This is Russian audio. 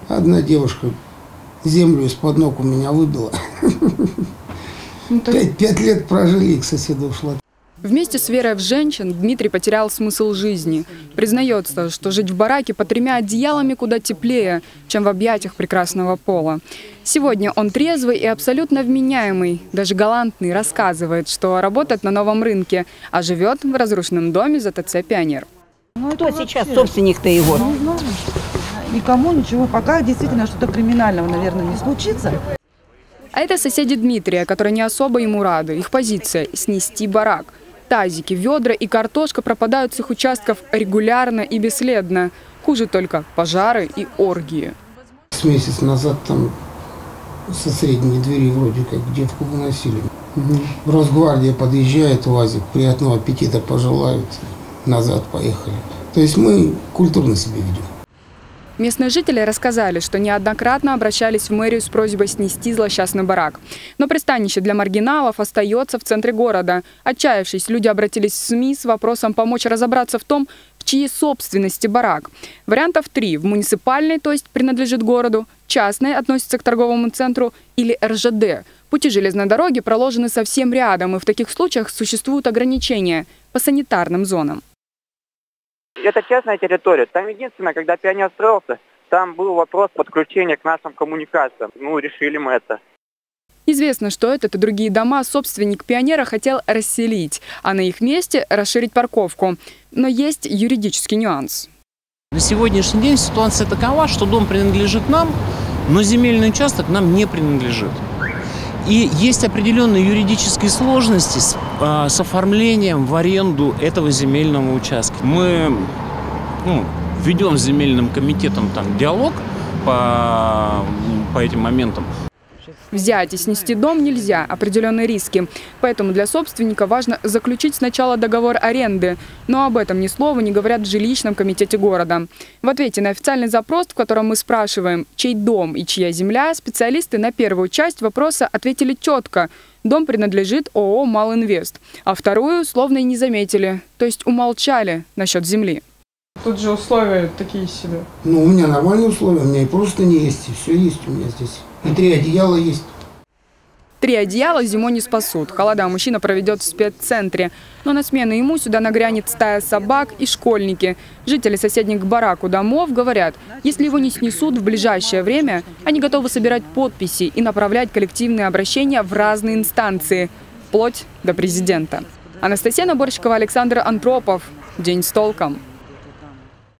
Одна девушка землю из-под ног у меня выбила. 5 лет прожили, к соседу ушла. Вместе с верой в женщин Дмитрий потерял смысл жизни. Признается, что жить в бараке под 3 одеялами куда теплее, чем в объятиях прекрасного пола. Сегодня он трезвый и абсолютно вменяемый, даже галантный, рассказывает, что работает на новом рынке, а живет в разрушенном доме ЗТЦ «Пионер». Кто сейчас собственник-то его? Никому ничего, пока действительно что-то криминального, наверное, не случится. А это соседи Дмитрия, которые не особо ему рады. Их позиция – снести барак. Тазики, ведра и картошка пропадают с их участков регулярно и бесследно. Хуже только пожары и оргии. С месяц назад там со средней двери вроде как девку выносили. Росгвардия подъезжает, УАЗик, приятного аппетита пожелают, назад поехали. То есть мы культурно себя ведем. Местные жители рассказали, что неоднократно обращались в мэрию с просьбой снести злосчастный барак. Но пристанище для маргиналов остается в центре города. Отчаявшись, люди обратились в СМИ с вопросом помочь разобраться в том, в чьей собственности барак. Вариантов 3. В муниципальной, то есть принадлежит городу, частной, относится к торговому центру, или РЖД. Пути железной дороги проложены совсем рядом, и в таких случаях существуют ограничения по санитарным зонам. Это частная территория. Там единственное, когда «Пионер» строился, там был вопрос подключения к нашим коммуникациям. Ну, решили мы это. Известно, что этот и другие дома собственник «Пионера» хотел расселить, а на их месте расширить парковку. Но есть юридический нюанс. На сегодняшний день ситуация такова, что дом принадлежит нам, но земельный участок нам не принадлежит. И есть определенные юридические сложности с оформлением в аренду этого земельного участка. Мы ведем с земельным комитетом диалог по этим моментам. Взять и снести дом нельзя, определенные риски. Поэтому для собственника важно заключить сначала договор аренды. Но об этом ни слова не говорят в жилищном комитете города. В ответе на официальный запрос, в котором мы спрашиваем, чей дом и чья земля, специалисты на первую часть вопроса ответили четко. Дом принадлежит ООО «Малинвест», а вторую словно и не заметили, то есть умолчали насчет земли. Тут же условия такие себе. Ну, у меня нормальные условия, у меня и просто не есть, и все есть у меня здесь. И 3 одеяла есть. 3 одеяла зимой не спасут. Холода мужчина проведет в спеццентре. Но на смену ему сюда нагрянет стая собак и школьники. Жители соседних к бараку домов говорят, если его не снесут в ближайшее время, они готовы собирать подписи и направлять коллективные обращения в разные инстанции, вплоть до президента. Анастасия Наборщикова, Александр Антропов. День с толком.